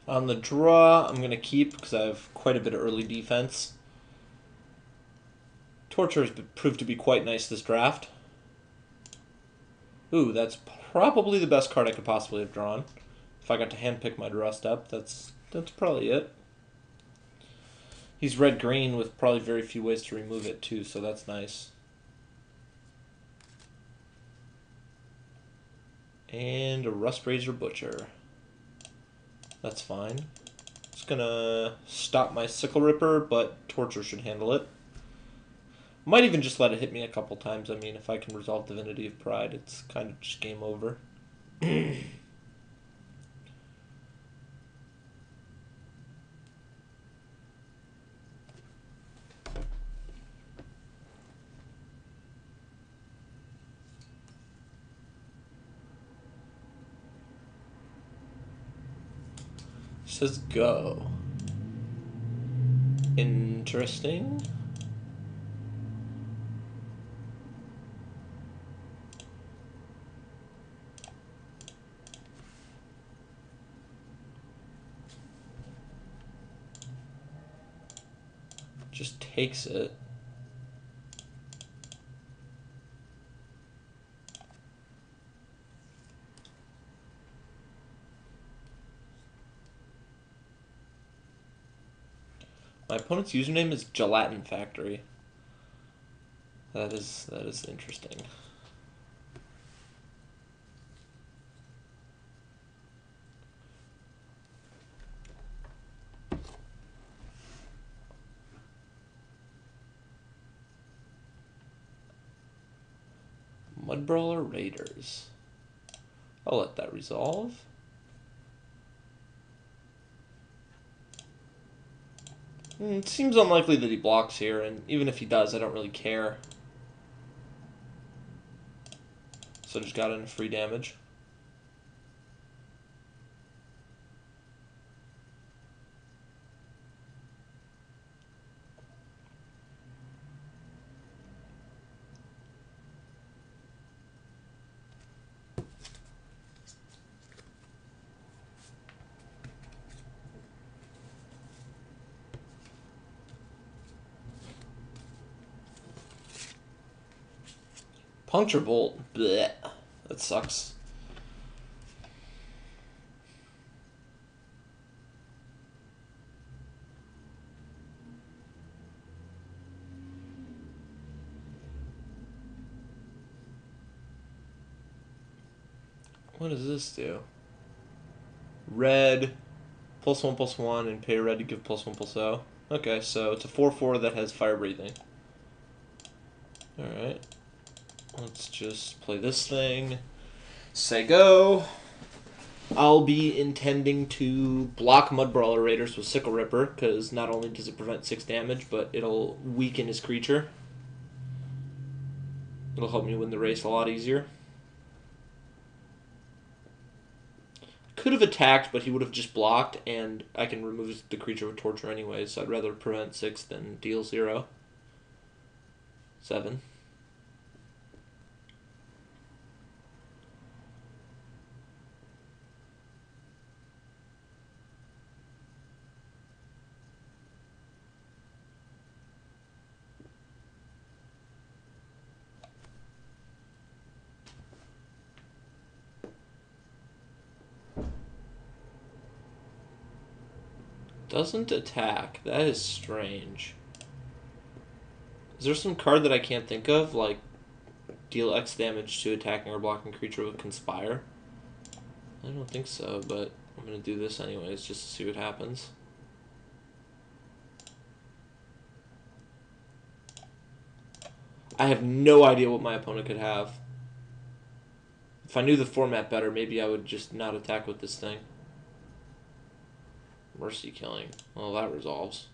On the draw, I'm going to keep because I have quite a bit of early defense. Torture has proved to be quite nice this draft. Ooh, that's probably the best card I could possibly have drawn. If I got to handpick my draw step, that's probably it. He's red-green with probably very few ways to remove it too, so that's nice. And a Rust Razor Butcher. That's fine. It's gonna stop my Sickle Ripper, but Torture should handle it. Might even just let it hit me a couple times. I mean, if I can resolve Divinity of Pride, it's kind of just game over. Says go. Interesting. Just takes it. My opponent's username is Gelatin Factory. That is interesting. Mudbrawler Raiders. I'll let that resolve. It seems unlikely that he blocks here, and even if he does, I don't really care. So just got in free damage. Puncture Bolt. Blech. That sucks. What does this do? Red, +1/+1, and pay red to give +1/+0. Okay, so it's a 4/4 that has fire breathing. Alright. Let's just play this thing. Say go. I'll be intending to block Mudbrawler Raiders with Sickle Ripper, because not only does it prevent 6 damage, but it'll weaken his creature. It'll help me win the race a lot easier. Could have attacked, but he would have just blocked, and I can remove the creature with Torture anyways, so I'd rather prevent 6 than deal 0. 7. Doesn't attack. That is strange. Is there some card that I can't think of, like deal X damage to attacking or blocking creature with Conspire? I don't think so, but I'm going to do this anyways just to see what happens. I have no idea what my opponent could have. If I knew the format better, maybe I would just not attack with this thing. Mercy Killing. Well, that resolves.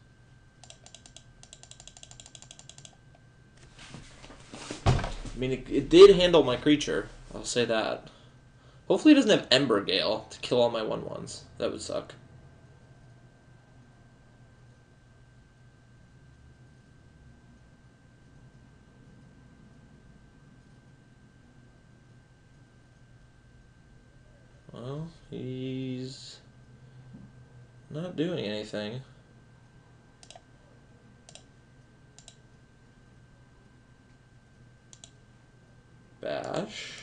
I mean, it did handle my creature. I'll say that. Hopefully it doesn't have Ember Gale to kill all my 1/1s. That would suck. Well, he's Not doing anything. Bash.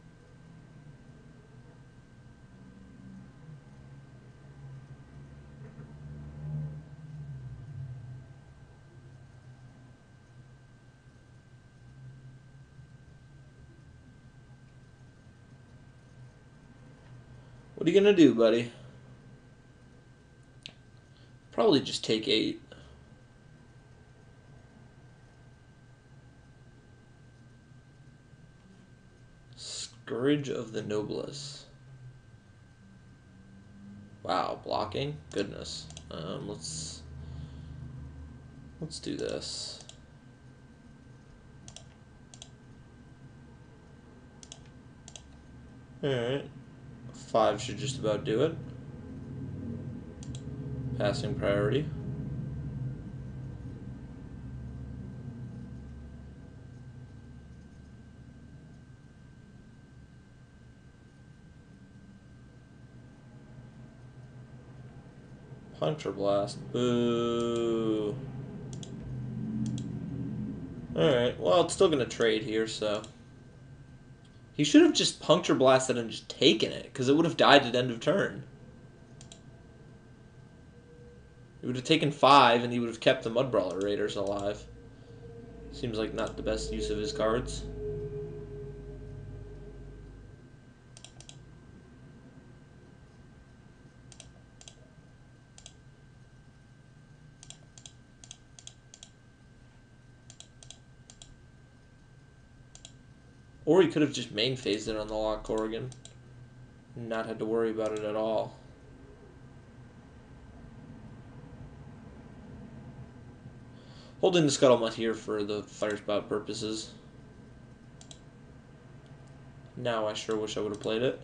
What are you gonna do, buddy? Probably just take 8. Scourge of the Noblesse. Wow, blocking? Goodness. Let's do this. Alright. 5 should just about do it. Passing priority. Puncture Blast. Boo. Alright, well, it's still going to trade here, so. He should have just Puncture Blasted and just taken it, because it would have died at end of turn. He would have taken 5, and he would have kept the Mudbrawler Raiders alive. Seems like not the best use of his cards. Or he could have just main phased it on the Lock Corrigan. And not had to worry about it at all. Holding the Scuttlemutt here for the Fire Spout purposes. Now I sure wish I would have played it.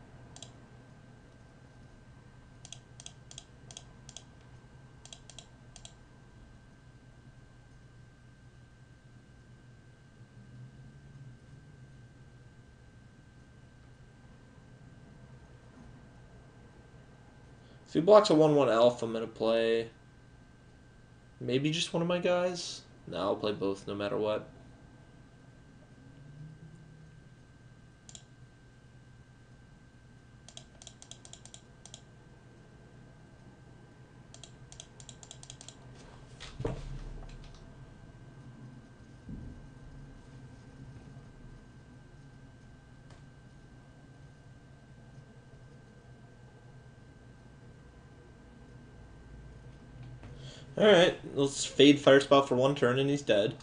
If he blocks a 1/1 elf, I'm going to play maybe just one of my guys. No, I'll play both no matter what. Alright, let's fade Fire Spout for 1 turn and he's dead.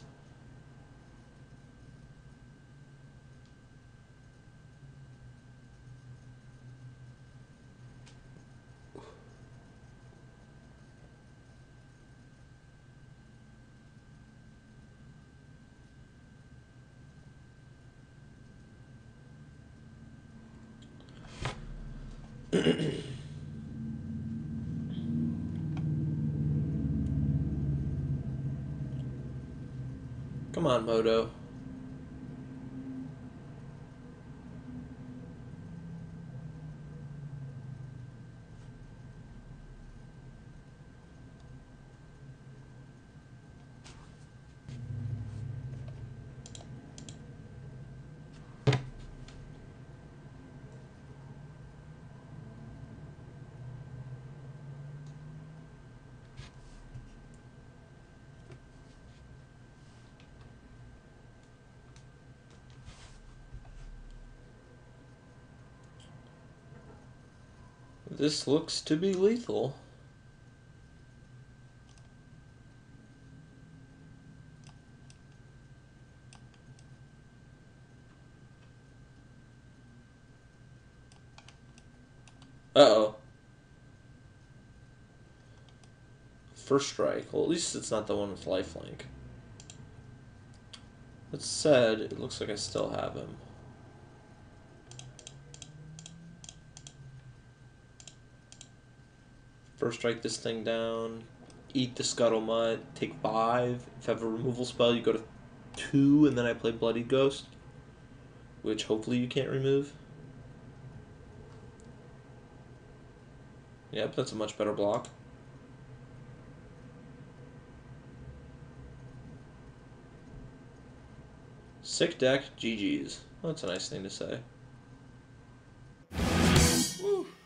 Come on, Moto. This looks to be lethal. Uh-oh. First strike. Well, at least it's not the one with lifelink. That said, it looks like I still have him. First strike this thing down. Eat the Scuttlemutt. Take 5. If I have a removal spell, you go to 2, and then I play Bloody Ghost, which hopefully you can't remove. Yep, that's a much better block. Sick deck, GG's. That's a nice thing to say. Woo.